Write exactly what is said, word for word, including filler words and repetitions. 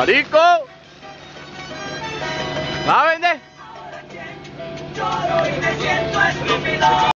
Marico. ¿Va a vender? Lloro y me siento estúpido.